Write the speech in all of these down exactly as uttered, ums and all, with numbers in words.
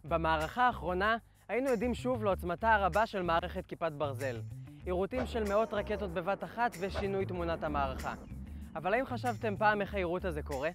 במערכה האחרונה היינו עדים שוב לעוצמתה הרבה של מערכת כיפת ברזל. יירוטים של מאות רקטות בבת אחת ושינוי תמונת המערכה. אבל האם חשבתם פעם איך היירוט הזה קורה?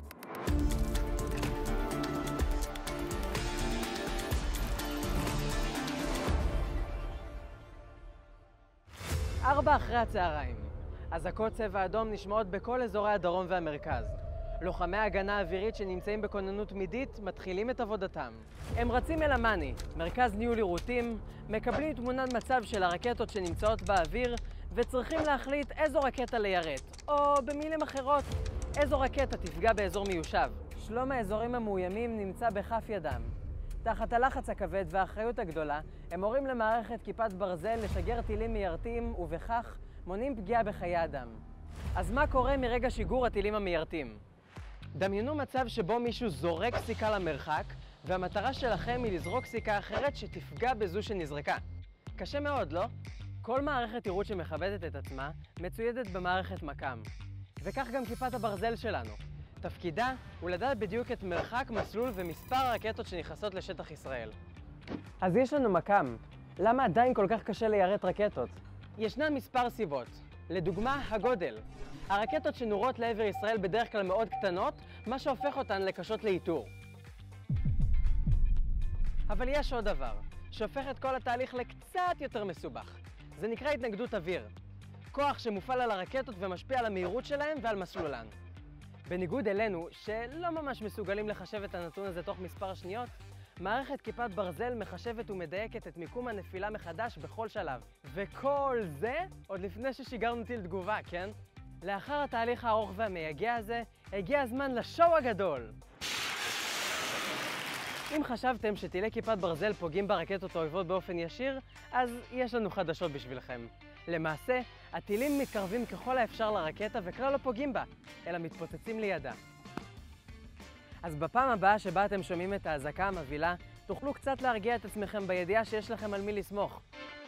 ארבע אחרי הצהריים. אזעקות צבע אדום נשמעות בכל אזורי הדרום והמרכז. לוחמי ההגנה האווירית שנמצאים בכוננות תמידית מתחילים את עבודתם. הם רצים אל המאני, מרכז ניהול יירוטים, מקבלים תמונת מצב של הרקטות שנמצאות באוויר וצריכים להחליט איזו רקטה ליירט, או במילים אחרות, איזו רקטה תפגע באזור מיושב. שלום האזורים המאוימים נמצא בכף ידם. תחת הלחץ הכבד והאחריות הגדולה, הם מורים למערכת כיפת ברזל לשגר טילים מיירטים ובכך מונעים פגיעה בחיי אדם. אז מה קורה מרגע שיגור הטילים המיירטים? דמיינו מצב שבו מישהו זורק סיכה למרחק, והמטרה שלכם היא לזרוק סיכה אחרת שתפגע בזו שנזרקה. קשה מאוד, לא? כל מערכת יירוט שמכבדת את עצמה מצוידת במערכת מקם. וכך גם כיפת הברזל שלנו. תפקידה הוא לדעת בדיוק את מרחק, מסלול ומספר הרקטות שנכנסות לשטח ישראל. אז יש לנו מקם. למה עדיין כל כך קשה ליירט רקטות? ישנן מספר סיבות. לדוגמה, הגודל. הרקטות שנורות לעבר ישראל בדרך כלל מאוד קטנות, מה שהופך אותן לקשות לאיתור. אבל יש עוד דבר, שהופך את כל התהליך לקצת יותר מסובך. זה נקרא התנגדות אוויר. כוח שמופעל על הרקטות ומשפיע על המהירות שלהם ועל מסלולן. בניגוד אלינו, שלא ממש מסוגלים לחשב את הנתון הזה תוך מספר שניות, מערכת כיפת ברזל מחשבת ומדייקת את מיקום הנפילה מחדש בכל שלב. וכל זה עוד לפני ששיגרנו טיל תגובה, כן? לאחר התהליך הארוך והמייגע הזה, הגיע הזמן לשואו הגדול! אם חשבתם שטילי כיפת ברזל פוגעים ברקטות האויבות באופן ישיר, אז יש לנו חדשות בשבילכם. למעשה, הטילים מתקרבים ככל האפשר לרקטה וכלל לא פוגעים בה, אלא מתפוצצים לידה. אז בפעם הבאה שבה אתם שומעים את האזעקה המבהילה, תוכלו קצת להרגיע את עצמכם בידיעה שיש לכם על מי לסמוך.